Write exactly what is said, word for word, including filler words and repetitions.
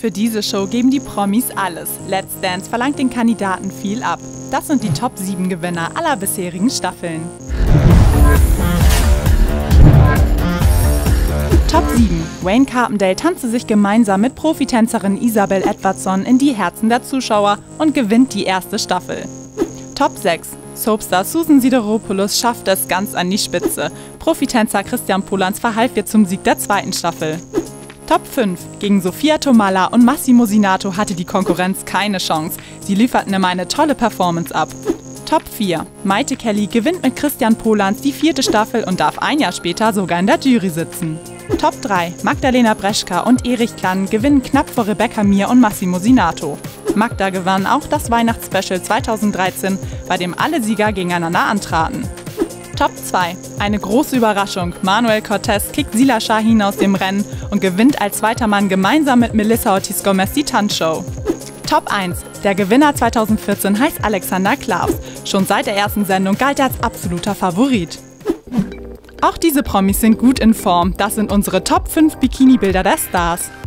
Für diese Show geben die Promis alles. Let's Dance verlangt den Kandidaten viel ab. Das sind die Top sieben Gewinner aller bisherigen Staffeln. Top sieben. Wayne Carpendale tanzte sich gemeinsam mit Profitänzerin Isabel Edwardson in die Herzen der Zuschauer und gewinnt die erste Staffel. Top sechs. Soapstar Susan Sideropoulos schafft es ganz an die Spitze. Profitänzer Christian Polans verhalf ihr zum Sieg der zweiten Staffel. Top fünf. Gegen Sophia Tomalla und Massimo Sinato hatte die Konkurrenz keine Chance. Sie lieferten immer eine tolle Performance ab. Top vier. Maite Kelly gewinnt mit Christian Polans die vierte Staffel und darf ein Jahr später sogar in der Jury sitzen. Top drei. Magdalena Breschka und Erich Klann gewinnen knapp vor Rebecca Mir und Massimo Sinato. Magda gewann auch das Weihnachtsspecial zweitausenddreizehn, bei dem alle Sieger gegeneinander antraten. Top zwei. Eine große Überraschung. Manuel Cortez kickt Sila Shahin aus dem Rennen und gewinnt als zweiter Mann gemeinsam mit Melissa Ortiz-Gomez die Tanzshow. Top eins. Der Gewinner zweitausendvierzehn heißt Alexander Klavs. Schon seit der ersten Sendung galt er als absoluter Favorit. Auch diese Promis sind gut in Form. Das sind unsere Top fünf Bikini-Bilder der Stars.